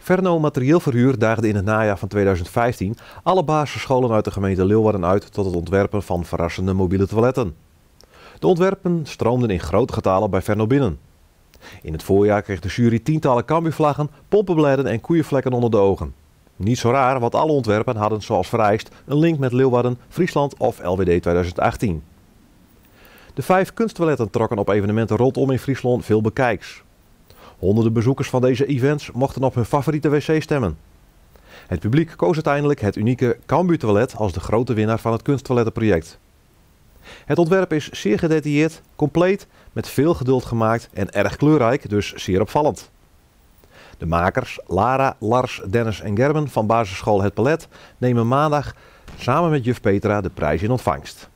Verno Materieelverhuur daagde in het najaar van 2015 alle basisscholen uit de gemeente Leeuwarden uit tot het ontwerpen van verrassende mobiele toiletten. De ontwerpen stroomden in grote getalen bij Verno binnen. In het voorjaar kreeg de jury tientallen Cambuurvlaggen, pompenbladen en koeienvlekken onder de ogen. Niet zo raar, want alle ontwerpen hadden zoals vereist een link met Leeuwarden, Friesland of LWD 2018. De 5 kunsttoiletten trokken op evenementen rondom in Friesland veel bekijks. Honderden bezoekers van deze events mochten op hun favoriete wc stemmen. Het publiek koos uiteindelijk het unieke Cambuurtoilet als de grote winnaar van het kunsttoilettenproject. Het ontwerp is zeer gedetailleerd, compleet, met veel geduld gemaakt en erg kleurrijk, dus zeer opvallend. De makers Lara, Lars, Dennis en Gerben van basisschool Het Palet nemen maandag samen met juf Petra de prijs in ontvangst.